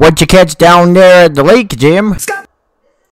What'd you catch down there at the lake, Jim?